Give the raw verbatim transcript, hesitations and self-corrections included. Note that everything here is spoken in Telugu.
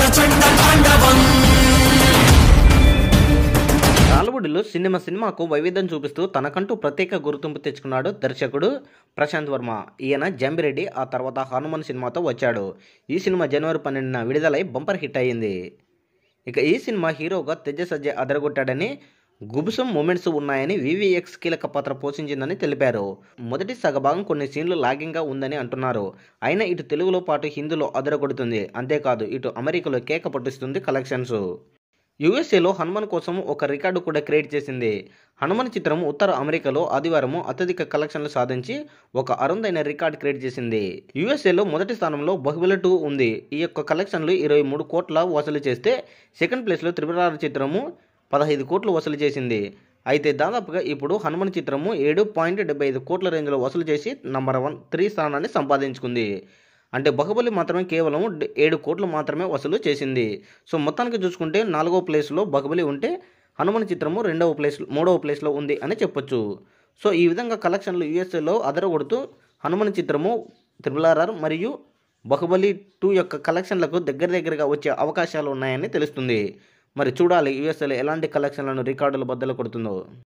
టాలీవుడ్లో సినిమా సినిమాకు వైవిధ్యం చూపిస్తూ తనకంటూ ప్రత్యేక గుర్తింపు తెచ్చుకున్నాడు దర్శకుడు ప్రశాంత్ వర్మ. ఈయన జంబిరెడ్డి, ఆ తర్వాత హనుమాన్ సినిమాతో వచ్చాడు. ఈ సినిమా జనవరి పన్నెండున విడుదలై బంపర్ హిట్ అయ్యింది. ఇక ఈ సినిమా హీరోగా తేజ సజ్జయ్ అదరగొట్టాడని, గుబుసం మూమెంట్స్ ఉన్నాయని, వివిఎక్స్ కీలక పాత్ర పోషించిందని తెలిపారు. మొదటి సగభాగం కొన్ని సీన్లు లాగింగ్గా ఉందని అంటున్నారు. అయినా ఇటు తెలుగులో పాటు హిందీలో అదరగొడుతుంది. అంతేకాదు ఇటు అమెరికాలో కేక పట్టిస్తుంది కలెక్షన్స్. యూఎస్ఏలో హనుమాన్ కోసం ఒక రికార్డు కూడా క్రియేట్ చేసింది. హనుమాన్ చిత్రం ఉత్తర అమెరికాలో ఆదివారం అత్యధిక కలెక్షన్లు సాధించి ఒక అరుదైన రికార్డు క్రియేట్ చేసింది. యూఎస్ఏలో మొదటి స్థానంలో బాహుబలి టూ ఉంది. ఈ యొక్క కలెక్షన్లు ఇరవై మూడు కోట్ల వసూలు చేస్తే సెకండ్ ప్లేస్లో త్రిపుర చిత్రము పదహైదు కోట్లు వసూలు చేసింది. అయితే దాదాపుగా ఇప్పుడు హనుమాన్ చిత్రము ఏడు పాయింట్ డెబ్బై ఐదు కోట్ల రేంజ్లో వసూలు చేసి నంబర్ వన్ త్రీ స్థానాన్ని సంపాదించుకుంది. అంటే బాహుబలి మాత్రమే కేవలం ఏడు కోట్లు మాత్రమే వసూలు చేసింది. సో మొత్తానికి చూసుకుంటే నాలుగో ప్లేస్లో బాహుబలి ఉంటే హనుమాన్ చిత్రము రెండవ ప్లేస్ మూడవ ప్లేస్లో ఉంది అని చెప్పొచ్చు. సో ఈ విధంగా కలెక్షన్లు యూఎస్ఏలో అదరగొడుతూ హనుమాన్ చిత్రము త్రిబుల్ ఆర్ఆర్ మరియు బాహుబలి టూ యొక్క కలెక్షన్లకు దగ్గర దగ్గరగా వచ్చే అవకాశాలు ఉన్నాయని తెలుస్తుంది. మరి చూడాలి యూఎస్ఏలో ఎలాంటి కలెక్షన్లను రికార్డులు బద్దలు కొడుతుందో.